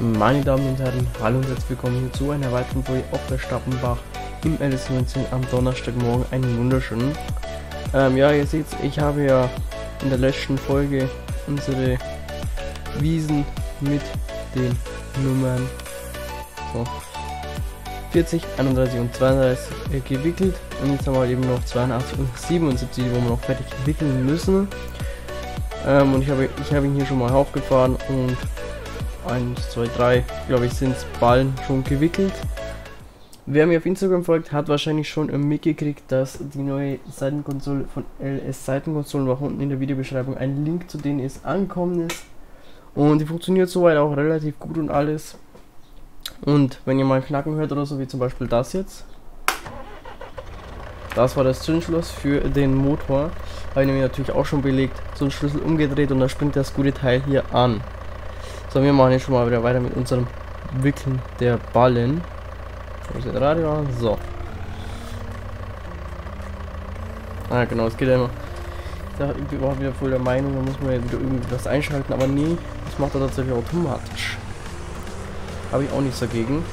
Meine Damen und Herren, hallo und herzlich willkommen hier zu einer weiteren Folge auf der Stappenbach im LS19 am Donnerstagmorgen. Einen wunderschönen. Ja, ihr seht, ich habe ja in der letzten Folge unsere Wiesen mit den Nummern 40, 31 und 32 gewickelt. Und jetzt haben wir eben noch 82 und 77, wo wir noch fertig wickeln müssen. Und ich habe ihn hier schon mal aufgefahren und 1, 2, 3, glaube ich, sind Ballen schon gewickelt. Wer mir auf Instagram folgt, hat wahrscheinlich schon mitgekriegt, dass die neue Seitenkonsole von LS Seitenkonsolen war. Unten in der Videobeschreibung ein Link zu denen ist angekommen ist. Und die funktioniert soweit auch relativ gut und alles. Und wenn ihr mal Knacken hört oder so, wie zum Beispiel das jetzt. Das war das Zündschloss für den Motor. Habe ich nämlich natürlich auch schon belegt. So einen Schlüssel umgedreht und dann springt das gute Teil hier an. So, wir machen jetzt schon mal wieder weiter mit unserem Wickeln der Ballen. Ich das Radio an. So. Ah, genau, es geht ja immer. Ich war wieder voll der Meinung, da muss man ja wieder irgendwie was einschalten, aber nee, das macht er tatsächlich automatisch. Habe ich auch nichts dagegen.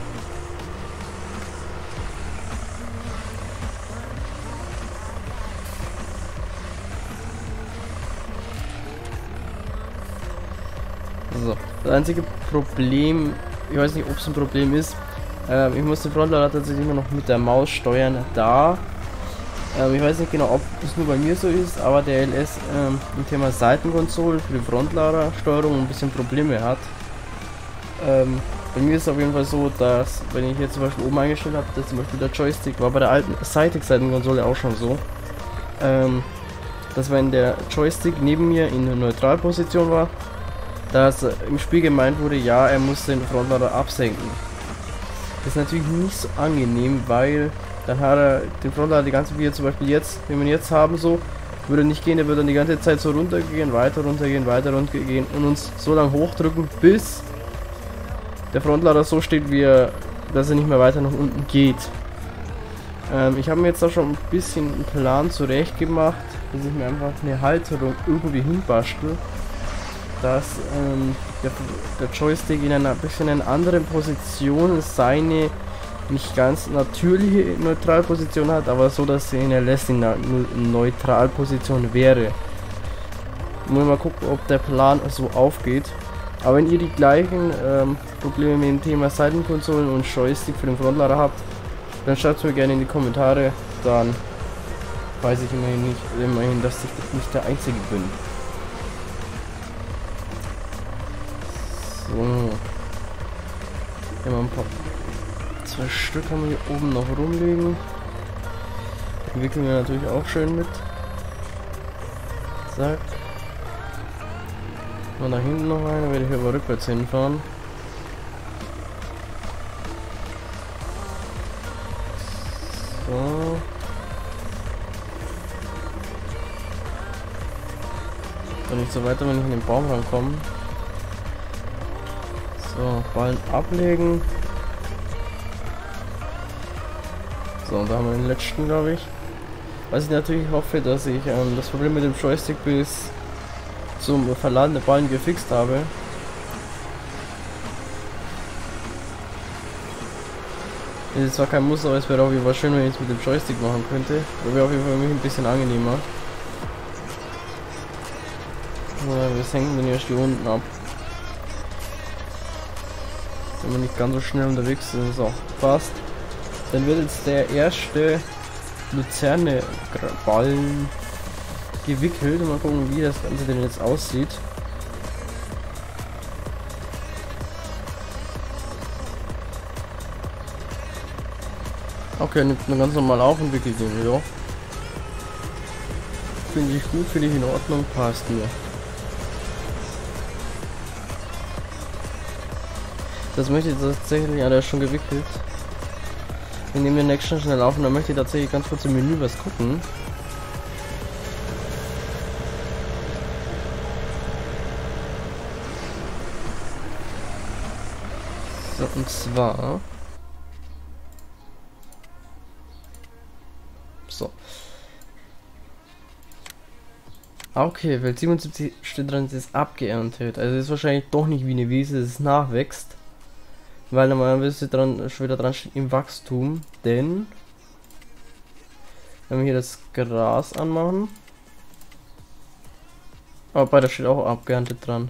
So, das einzige Problem, ich weiß nicht, ob es ein Problem ist, ich muss den Frontlader tatsächlich immer noch mit der Maus steuern, da, ich weiß nicht genau, ob es nur bei mir so ist, aber der LS im Thema Seitenkonsole für die Frontladersteuerung ein bisschen Probleme hat. Bei mir ist es auf jeden Fall so, dass, wenn ich jetzt zum Beispiel oben eingestellt habe, dass zum Beispiel der Joystick, war bei der alten Seitenkonsole auch schon so, dass wenn der Joystick neben mir in der Neutralposition war, dass im Spiel gemeint wurde, ja, er muss den Frontlader absenken. Das ist natürlich nicht so angenehm, weil dann hat er den Frontlader die ganze, wie zum Beispiel jetzt, den wir jetzt haben, so, würde nicht gehen, der würde dann die ganze Zeit so runtergehen, weiter runtergehen und uns so lange hochdrücken, bis der Frontlader so steht, wie er, dass er nicht mehr weiter nach unten geht. Ich habe mir jetzt da schon ein bisschen einen Plan zurecht gemacht, dass ich mir einfach eine Halterung irgendwie hinbastel, dass der Joystick in einer bisschen einer anderen Position seine nicht ganz natürliche Neutralposition hat, aber so, dass er in der letzten Neutralposition wäre. Muss mal gucken, ob der Plan so aufgeht. Aber wenn ihr die gleichen Probleme mit dem Thema Seitenkonsolen und Joystick für den Frontlader habt, dann schreibt es mir gerne in die Kommentare, dann weiß ich immerhin, dass ich nicht der Einzige bin. So. Immer ein paar. 2 Stück haben wir hier oben noch rumliegen. Die wickeln wir natürlich auch schön mit. Zack. Und da hinten noch eine, werde ich aber rückwärts hinfahren. So. Und nicht so weiter, wenn ich in den Baum rankomme. So, Ballen ablegen. So, und da haben wir den letzten, glaube ich. Was ich natürlich hoffe, dass ich das Problem mit dem Joystick bis zum Verladen der Ballen gefixt habe. Das ist zwar kein Muster, aber es wäre auf jeden Fall schön, wenn ich es mit dem Joystick machen könnte. Das wäre auf jeden Fall für mich ein bisschen angenehmer. So, wir senken den erst hier unten ab. Wenn wir nicht ganz so schnell unterwegs sind. So, passt. Dann wird jetzt der erste Luzerne-Ballen gewickelt. Mal gucken, wie das Ganze denn jetzt aussieht. Okay, nimmt man ganz normal auf und wickelt den wieder. Finde ich gut, finde ich in Ordnung, passt mir. Das möchte ich tatsächlich, ja, der ist schon gewickelt. Wir nehmen den nächsten schnell auf und dann möchte ich tatsächlich ganz kurz im Menü was gucken. So, und zwar... So. Ah, okay, Feld 77 steht dran, es ist abgeerntet. Also ist wahrscheinlich doch nicht wie eine Wiese, es nachwächst. Weil normalerweise dran schon wieder dran steht im Wachstum. Denn wenn wir hier das Gras anmachen. Aber da steht auch abgeerntet dran.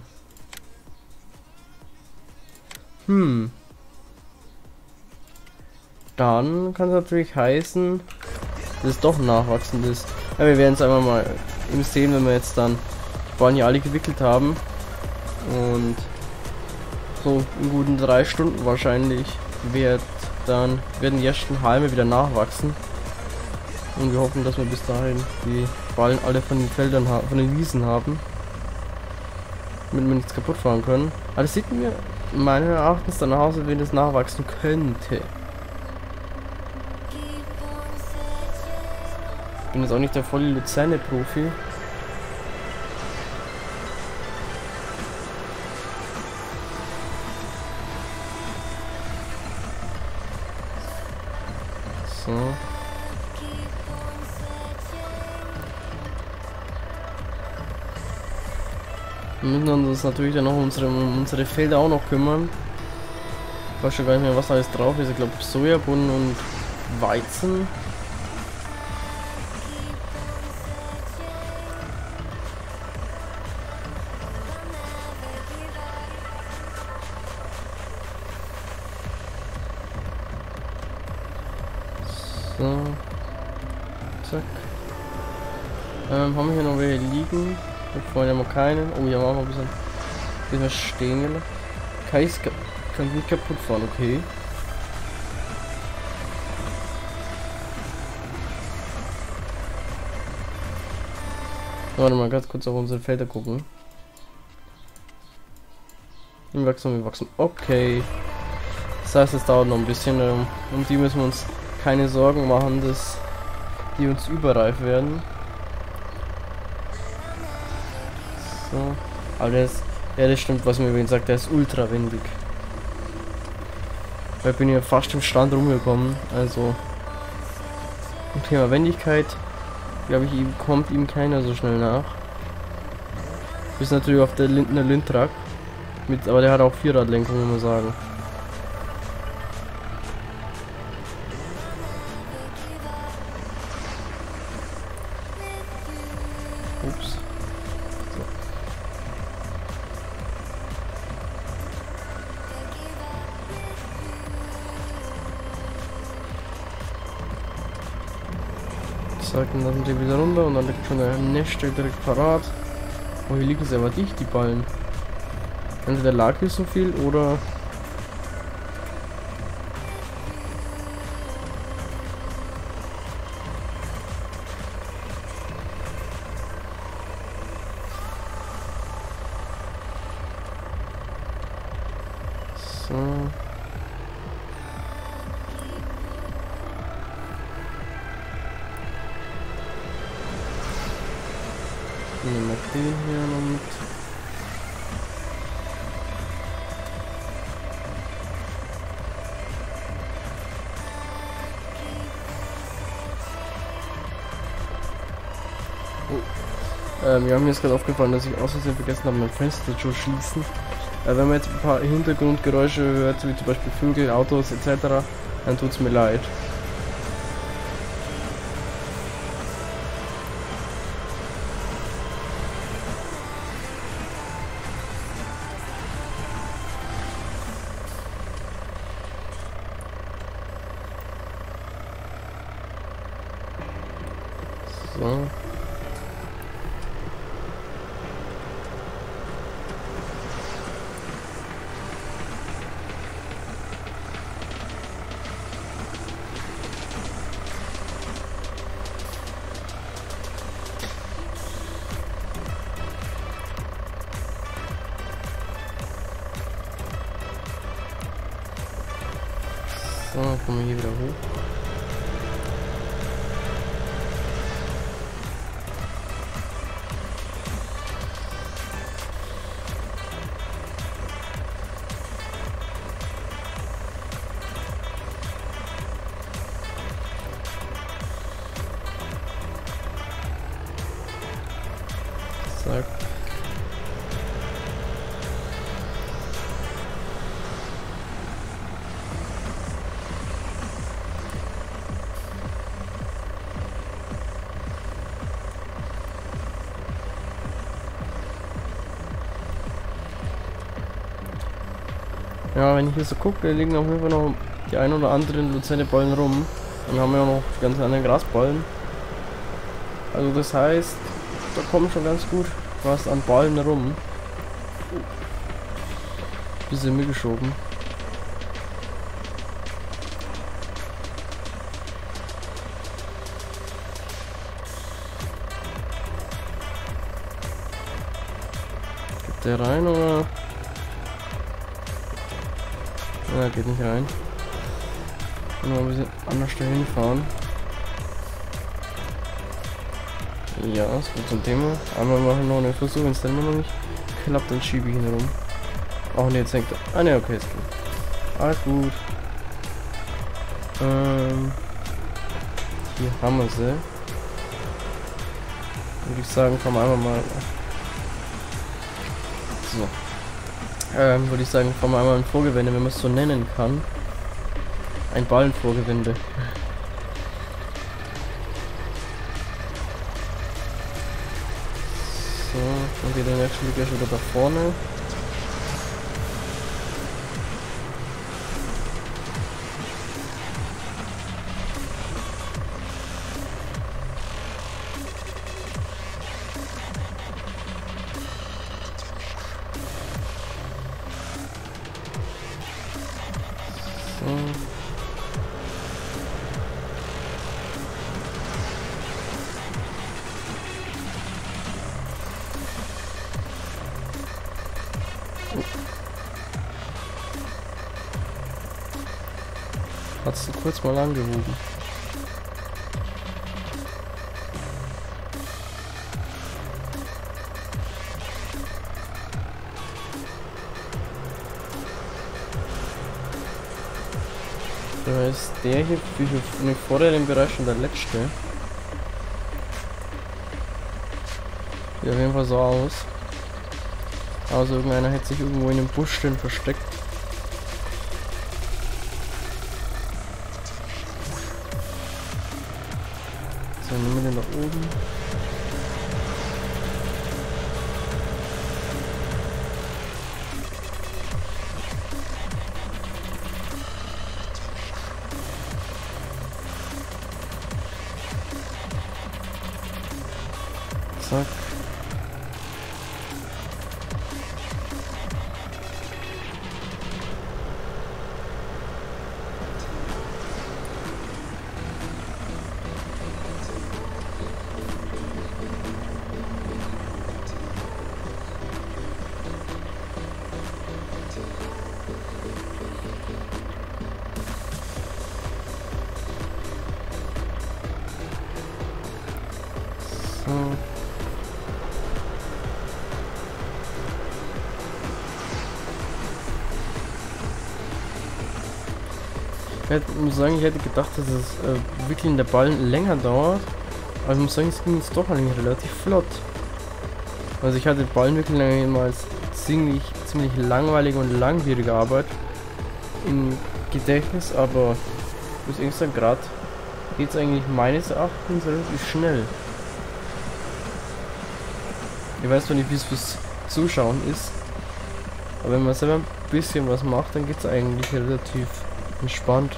Dann kann es natürlich heißen, dass es doch nachwachsend ist. Ja, wir werden es einfach mal im sehen, wenn wir jetzt dann die Ballen hier alle gewickelt haben. Und so in guten 3 Stunden wahrscheinlich werden die ersten Halme wieder nachwachsen. Und wir hoffen, dass wir bis dahin die Ballen alle von den Feldern, von den Wiesen haben. Damit wir nichts kaputt fahren können. Aber das sieht mir meines Erachtens danach aus, wenn das nachwachsen könnte. Ich bin jetzt auch nicht der volle Luzerne-Profi. So. Wir müssen uns natürlich dann noch um unsere Felder auch noch kümmern. Ich weiß schon gar nicht mehr, was alles drauf ist. Ich glaube Sojabohnen und Weizen. So. Zack. Haben wir hier noch welche liegen? Wir wollen ja mal keinen. Oh, hier haben wir auch noch ein bisschen stehen gelassen. Kann nicht kaputt fahren, okay. Warte mal ganz kurz auf unsere Felder gucken. Wir wachsen. Okay. Das heißt, es dauert noch ein bisschen. Um die müssen wir uns keine Sorgen machen, dass die uns überreif werden. So. Aber das stimmt, was mir übrigens sagt, der ist ultra windig. Ich bin hier fast im Stand rumgekommen, also im Thema Wendigkeit, glaube ich, kommt ihm keiner so schnell nach. Bis natürlich auf der Lindner Lindtrak, aber der hat auch Vierradlenkung, muss man sagen. Ups. Dann lassen sie wieder runter und dann liegt schon der Neste direkt parat. Oh, hier liegen sie aber dicht, die Ballen. Entweder lag hier so viel oder... So... Nehmen wir den hier noch mit. Oh. Wir haben mir jetzt gerade aufgefallen, dass ich aus Versehen vergessen habe, mein Fenster zu schließen. Wenn man jetzt ein paar Hintergrundgeräusche hört, wie zum Beispiel Vögel, Autos etc., dann tut's mir leid. So. So, kommen wir hier wieder hoch. Ja, wenn ich hier so gucke, da liegen auf jeden Fall noch die ein oder anderen Luzerne-Ballen rum. Dann haben wir ja noch die ganzen anderen Grasballen. Also das heißt, da kommt schon ganz gut was an Ballen rum. Bisschen mitgeschoben. Geht der rein oder? Ja, geht nicht rein. Nur ein bisschen anders dahin fahren. Ja, das wird zum Thema. Einmal machen wir noch einen Versuch, wenn es dann immer noch nicht klappt, dann schiebe ich ihn rum. Auch ne, jetzt hängt er. Ah ne, okay, es geht. Alles gut. Hier haben wir sie. Würde ich sagen, fahren wir einmal mal. So. Würde ich sagen, fahren wir einmal ein Vorgewende, wenn man es so nennen kann. Ein Ballenvorgewende. So, dann geht der nächste gleich wieder da vorne. So. Hast du kurz mal angehoben? Da ist der hier für den vorderen Bereich schon der letzte. Sieht auf jeden Fall so aus. Also irgendeiner hätte sich irgendwo in dem Busch drin versteckt. So, nehmen wir den nach oben. Zack. So. Ich muss sagen, ich hätte gedacht, dass es Wickeln der Ballen länger dauert. Aber ich muss sagen, es ging jetzt doch eigentlich relativ flott. Also ich hatte Ballenwickeln immer als ziemlich langweilige und langwierige Arbeit im Gedächtnis, aber ich muss ehrlich sagen, gerade geht es eigentlich meines Erachtens relativ schnell. Ich weiß zwar nicht, wie es fürs Zuschauen ist, aber wenn man selber ein bisschen was macht, dann geht es eigentlich relativ entspannt.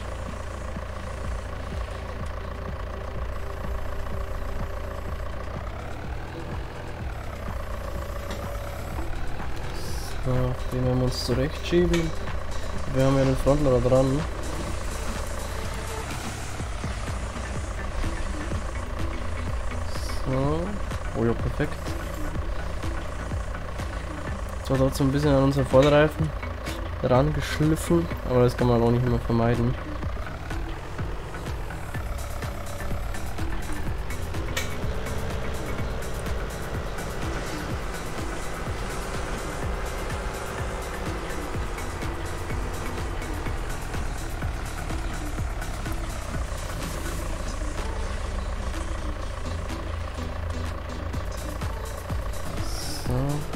So, den werden wir uns zurecht schieben. Wir haben ja den Frontlader dran. So. Oh ja, perfekt. Zwar trotzdem ein bisschen an unseren Vorderreifen ran geschliffen, aber das kann man auch nicht mehr vermeiden. So.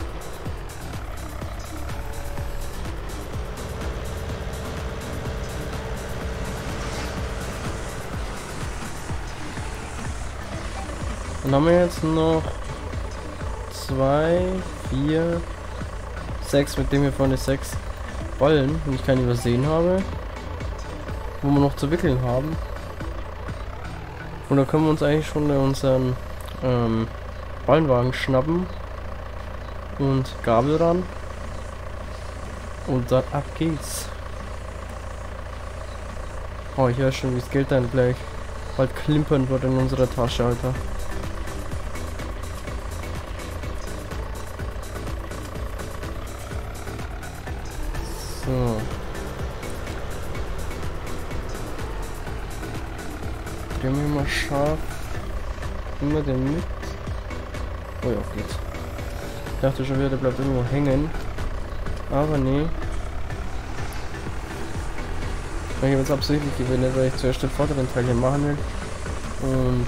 Dann haben wir jetzt noch 2, 4, 6, mit dem hier vorne 6 Ballen und ich keinen übersehen habe, wo wir noch zu wickeln haben. Und da können wir uns eigentlich schon unseren Ballenwagen schnappen und Gabel ran und dann ab geht's. Oh, ich höre schon, wie das Geld dann gleich bald klimpern wird in unserer Tasche, Alter. So. Drehen wir mal scharf. Immer den mit. Oh ja, geht. Ich dachte schon wieder, der bleibt irgendwo hängen. Aber nee. Ich habe jetzt absichtlich gewählt, weil ich zuerst den vorderen Teil hier machen will. Und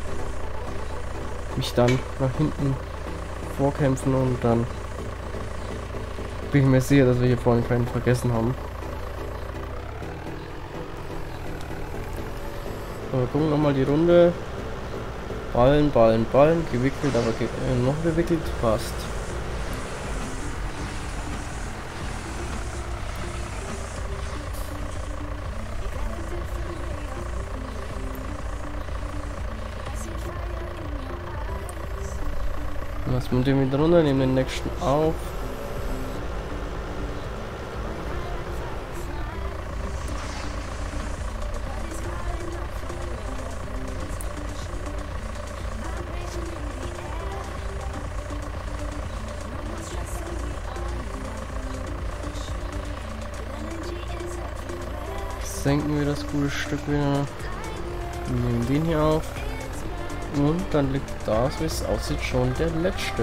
mich dann nach hinten vorkämpfen und dann bin ich mir sicher, dass wir hier vorne keinen vergessen haben. So, wir gucken nochmal die Runde. Ballen, Ballen, Ballen, gewickelt, aber noch gewickelt, passt. Lassen wir den wieder runter, nehmen den nächsten auf. Senken wir das gute Stück wieder. Nehmen den hier auf. Und dann liegt das, wie es aussieht, schon der letzte.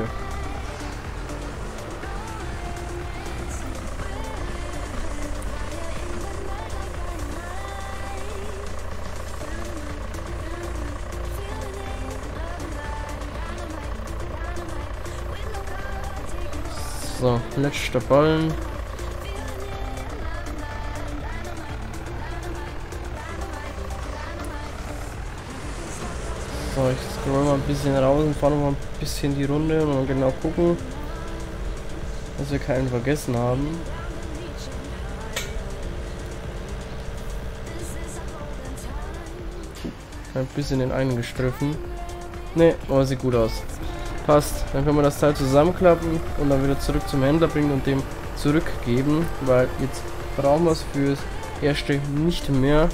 So, letzter Ballen. So, ich scroll mal ein bisschen raus und fahre mal ein bisschen die Runde und mal genau gucken, dass wir keinen vergessen haben. Ein bisschen den einen gestriffen. Ne, aber sieht gut aus. Passt. Dann können wir das Teil zusammenklappen und dann wieder zurück zum Händler bringen und dem zurückgeben, weil jetzt brauchen wir es fürs erste nicht mehr.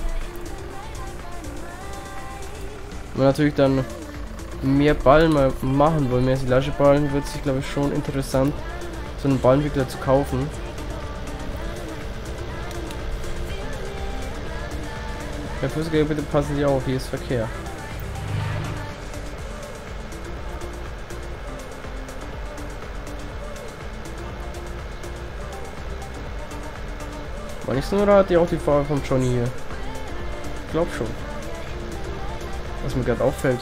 Wenn wir natürlich dann mehr Ballen mal machen wollen, mehr Silageballen, wird sich glaube ich schon interessant, so einen Ballenwickler zu kaufen. Herr Fußgänger, bitte passen Sie auf, hier ist Verkehr. War nicht so, oder hat die auch die Farbe von Johnny hier? Ich glaube schon. Was mir gerade auffällt.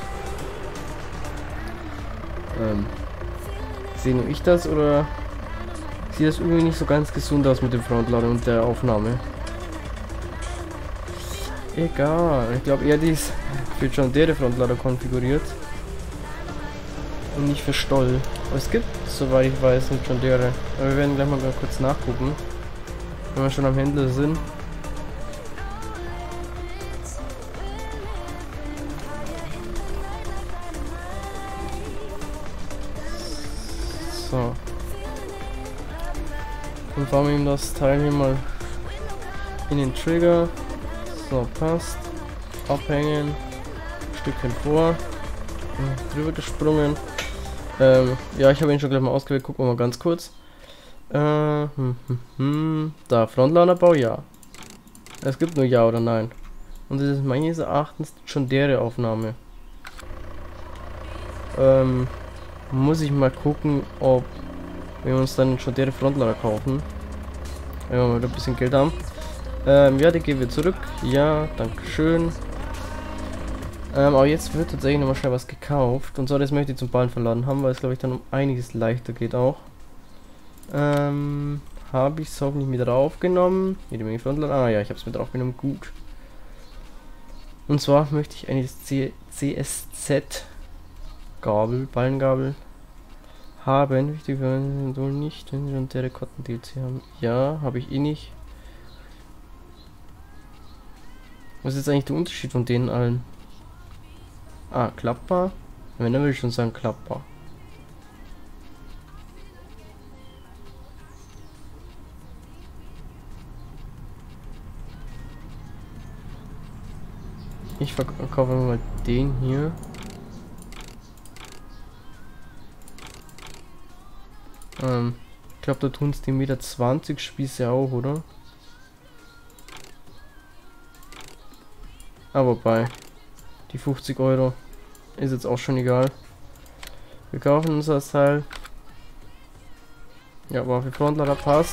Sehe nur ich das oder sieht das irgendwie nicht so ganz gesund aus mit dem Frontlader und der Aufnahme? Egal, ich glaube eher die ist für John Deere Frontlader konfiguriert und nicht für Stoll. Aber es gibt, soweit ich weiß, mit John Deere. Aber wir werden gleich mal kurz nachgucken, wenn wir schon am Händler sind. So. Dann fahren wir ihm das Teil hier mal in den Trigger. So, passt. Abhängen. Stückchen vor. Drüber gesprungen. Ja, ich habe ihn schon gleich mal ausgewählt. Gucken wir mal ganz kurz. Da, Frontladerbau, ja. Es gibt nur ja oder nein. Und das ist meines Erachtens schon deren Aufnahme. Muss ich mal gucken, ob wir uns dann schon deren Frontlader kaufen. Wenn wir mal ein bisschen Geld haben. Ja, die geben wir zurück. Ja, dankeschön. Aber jetzt wird tatsächlich nochmal schnell was gekauft. Und zwar, das möchte ich zum Ballen verladen haben, weil es glaube ich dann um einiges leichter geht auch. Habe ich es hoffentlich mit draufgenommen. Jede Menge Frontlader. Ah ja, ich habe es mit draufgenommen. Gut. Und zwar möchte ich eine CSZ Gabel, Ballengabel haben. Wichtig für wohl nicht, wenn wir einen Terrakotten-DLC haben. Ja, habe ich eh nicht. Was ist jetzt eigentlich der Unterschied von denen allen? Ah, klappbar? Wenn, dann würde ich schon sagen klappbar. Ich verkaufe mal den hier. Ich glaube, da tun es die Meter 20 Spieße auch, oder? Aber bei die 50 € ist jetzt auch schon egal. Wir kaufen uns das Teil. Ja, aber für Frontlader passt.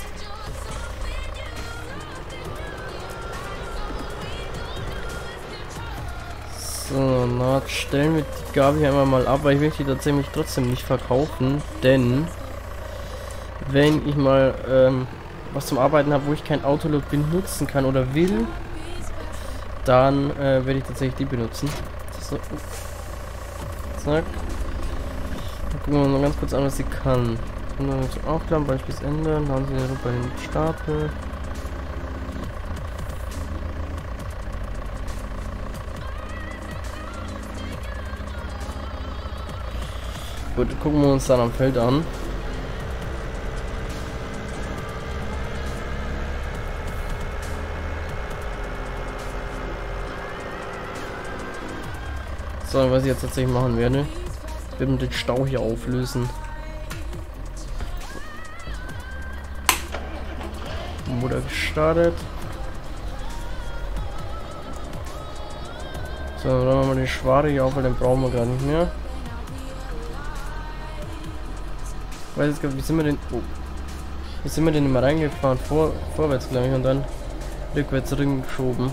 So, na, stellen wir die Gabe hier einmal mal ab, weil ich möchte die tatsächlich trotzdem nicht verkaufen, denn wenn ich mal was zum Arbeiten habe, wo ich kein Autolog benutzen kann oder will, dann werde ich tatsächlich die benutzen. So. Zack. Dann gucken wir mal ganz kurz an, was sie kann. Und dann zum Aufklappen, Beispiel ändern, dann haben sie bei den Stapel. Gut, gucken wir uns dann am Feld an. So, was ich jetzt tatsächlich machen werde, wird den Stau hier auflösen. Motor gestartet. So, dann machen wir den Schware hier auf, weil den brauchen wir gar nicht mehr. Ich weiß jetzt gar nicht, wie sind wir denn... Oh. Wie sind wir denn immer reingefahren? Vorwärts, glaube ich, und dann rückwärts geschoben.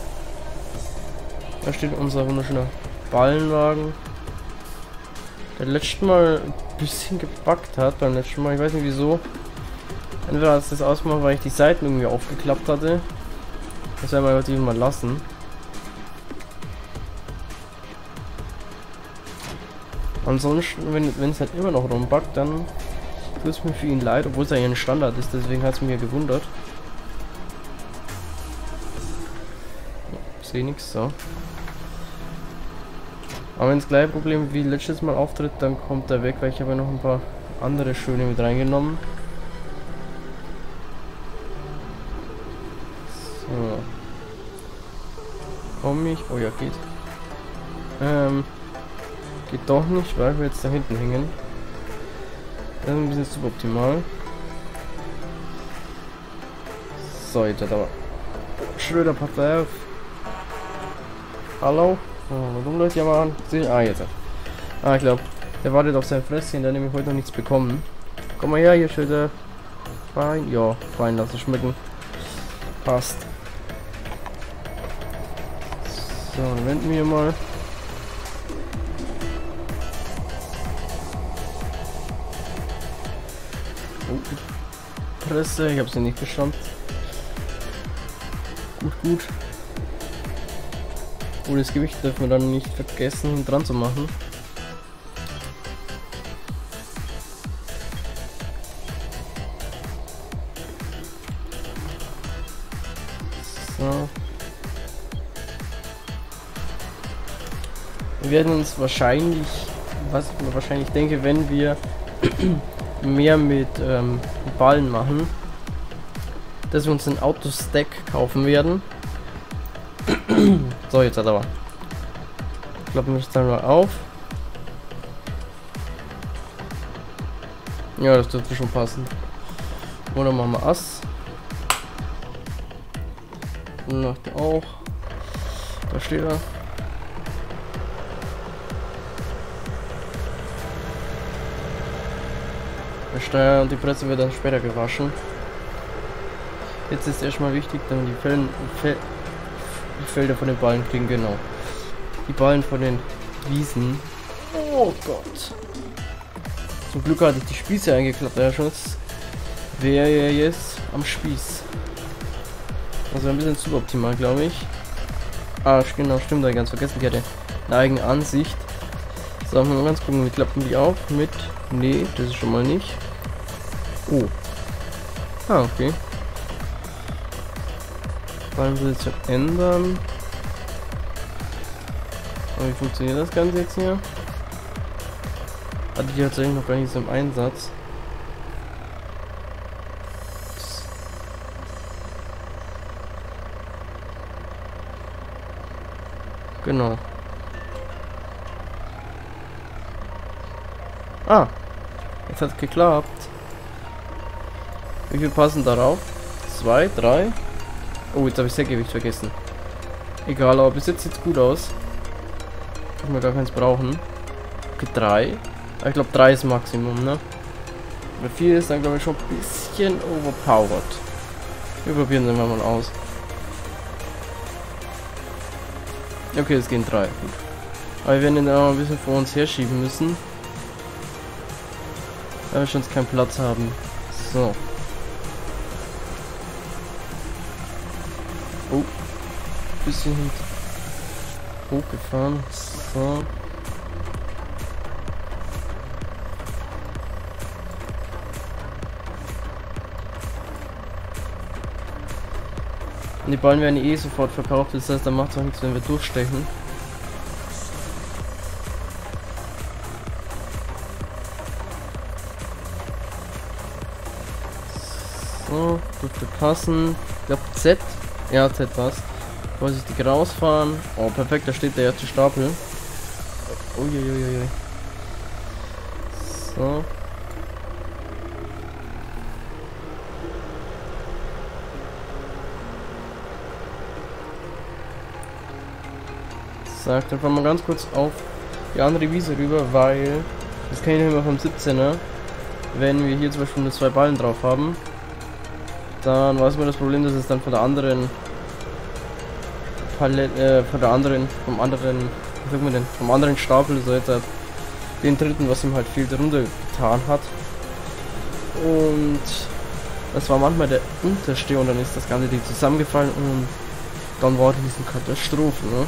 Da steht unser wunderschöner Ballenwagen, der letztes Mal ein bisschen gebackt hat beim letzten Mal, ich weiß nicht wieso. Entweder hat es das ausgemacht, weil ich die Seiten irgendwie aufgeklappt hatte. Das werden wir heute mal lassen. Ansonsten, wenn es halt immer noch rumbackt, dann tut es mir für ihn leid, obwohl es ja ein Standard ist, deswegen hat es mich ja gewundert. Ich sehe nichts, so. Aber wenn das gleiche Problem wie letztes Mal auftritt, dann kommt er weg, weil ich habe ja noch ein paar andere schöne mit reingenommen. So. Komm ich? Oh ja, geht. Geht doch nicht, weil wir jetzt da hinten hängen. Das ist ein bisschen suboptimal. So, jetzt hat aber Schröder Partei auf. Hallo? Warum Leute ja mal an? Ah, jetzt. Ah, ich glaube, der wartet auf sein Fresschen, der nämlich heute noch nichts bekommen. Komm mal her, hier Schröder. Fein. Ja, fein, lass es schmecken. Passt. So, dann wenden wir mal. Oh, Presse, ich habe sie nicht geschafft. Gut. Oh, das Gewicht dürfen wir dann nicht vergessen dran zu machen. So. Wir werden uns wahrscheinlich, was ich mir wahrscheinlich denke, wenn wir mehr mit Ballen machen, dass wir uns einen Autostack kaufen werden. So, jetzt hat aber. Klappen wir das dann mal auf. Ja, das dürfte schon passen. Oder machen wir Ass. Und noch der auch. Da steht er. Der Steuer und die Presse wird dann später gewaschen. Jetzt ist erstmal wichtig, dann die Felder von den Ballen kriegen, genau. Die Ballen von den Wiesen. Oh Gott. Zum Glück hatte ich die Spieße eingeklappt, der Schutz wäre ja jetzt am Spieß. Also ein bisschen suboptimal, glaube ich. Ah, genau, stimmt, da ganz vergessen, die hatte eine eigene Ansicht. So, mal ganz gucken, wie klappen die auf mit... Nee, das ist schon mal nicht. Oh. Ah, okay. Ballenposition ändern. Aber wie funktioniert das Ganze jetzt hier? Hatte die tatsächlich noch gar nicht so im Einsatz. Genau. Ah, jetzt hat es geklappt. Wie viel passen darauf? 2, 3. Oh, jetzt habe ich Sägewicht vergessen. Egal, aber bis jetzt sieht es gut aus. Kann man gar keins brauchen. Okay, 3. Ich glaube 3 ist Maximum, ne? Bei 4 ist dann glaube ich schon ein bisschen overpowered. Wir probieren den mal aus. Okay, es gehen 3. Gut. Aber wir werden den auch ein bisschen vor uns herschieben müssen. Da wir sonst keinen Platz haben. So. Oh. Bisschen hochgefahren. So. Und die Ballen werden eh sofort verkauft, das heißt, da macht es auch nichts, wenn wir durchstechen. So, dürfte passen. Ich glaube Z. Ja, Z passt. Vorsichtig rausfahren. Oh, perfekt, da steht der erste Stapel. Uiuiuiui. So. Sagt, dann fahren wir ganz kurz auf die andere Wiese rüber, weil das kann ich nicht mehr vom 17er. Wenn wir hier zum Beispiel nur 2 Ballen drauf haben, dann weiß man das Problem, dass es dann von der anderen Palette, vom anderen Stapel, so jetzt den dritten, was ihm halt viel drunter getan hat. Und das war manchmal der unterste und dann ist das ganze Ding zusammengefallen und dann war das eine Katastrophe, ne?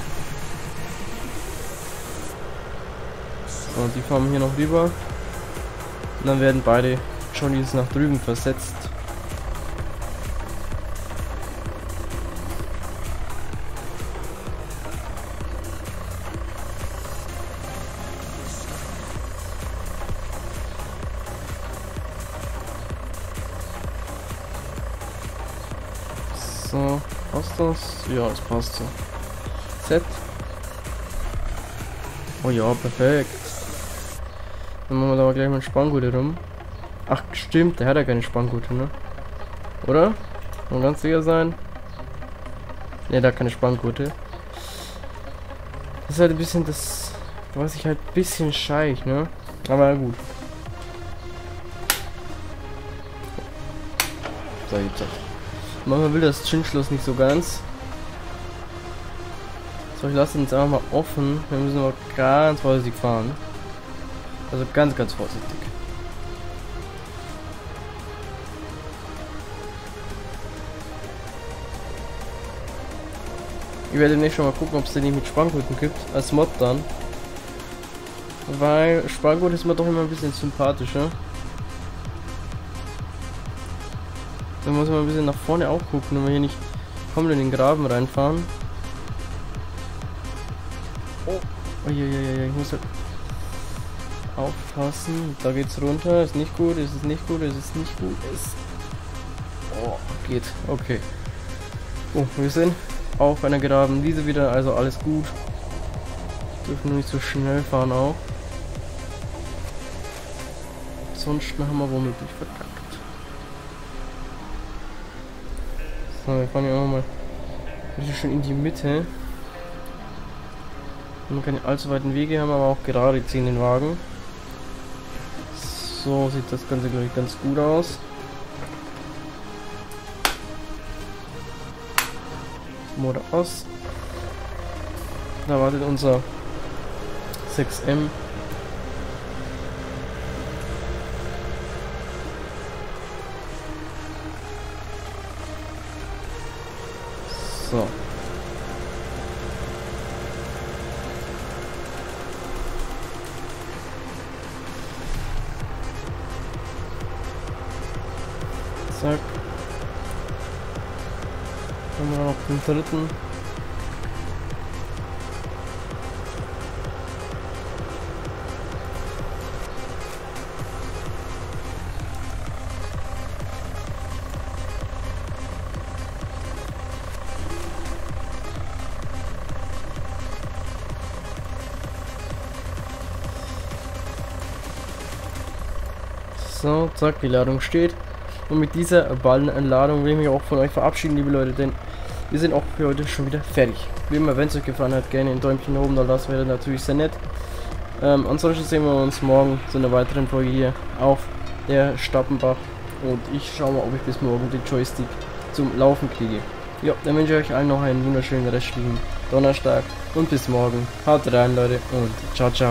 So, die fahren hier noch rüber. Und dann werden beide Johnnies nach drüben versetzt. So, passt das? Ja, es passt so. Z. Oh ja, perfekt. Dann machen wir da mal gleich mal Spanngurte rum. Ach, stimmt, der hat ja keine Spanngurte, ne? Oder? Kann man ganz sicher sein? Ne, der hat keine Spanngurte. Das ist halt ein bisschen das, was ich halt ein bisschen scheich, ne? Aber gut. So, jetzt. Manchmal will das Chinschloss nicht so ganz. So, ich lasse ihn jetzt einfach mal offen. Wir müssen aber ganz vorsichtig fahren. Also ganz, ganz vorsichtig. Ich werde nicht schon mal gucken, ob es den nicht mit Spanngurten gibt. Als Mod dann. Weil Spanngurt ist mir doch immer ein bisschen sympathischer. Da muss man ein bisschen nach vorne auch gucken, wenn wir hier nicht komplett in den Graben reinfahren. Oh, ich muss halt aufpassen. Da geht's runter. Ist nicht gut, ist es nicht gut, ist es nicht gut, ist. Oh, geht. Okay. Oh, wir sind auf einer geraden Wiese wieder, also alles gut. Dürfen nur nicht so schnell fahren auch. Ansonsten haben wir womöglich verkackt. So, wir fahren hier auch mal richtig schön in die Mitte. Wir haben keine allzu weiten Wege, haben aber auch gerade ziehen den Wagen. So sieht das Ganze, glaube ich, ganz gut aus. Motor aus. Da wartet unser 6M. So. Haben wir noch den dritten. So, zack, die Ladung steht. Und mit dieser Ballenladung will ich mich auch von euch verabschieden, liebe Leute, denn wir sind auch für heute schon wieder fertig. Wie immer, wenn es euch gefallen hat, gerne ein Däumchen oben da lassen, wäre natürlich sehr nett. Ansonsten sehen wir uns morgen zu einer weiteren Folge hier auf der Stappenbach. Und ich schaue mal, ob ich bis morgen den Joystick zum Laufen kriege. Ja, dann wünsche ich euch allen noch einen wunderschönen restlichen Donnerstag und bis morgen. Haut rein, Leute, und ciao, ciao.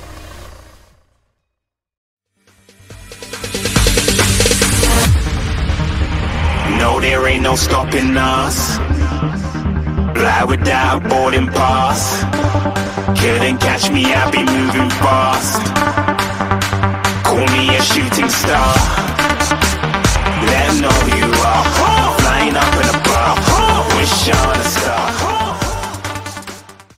No, there ain't no stopping us. Fly without boarding pass. Couldn't catch me, I'll be moving fast. Call me a shooting star.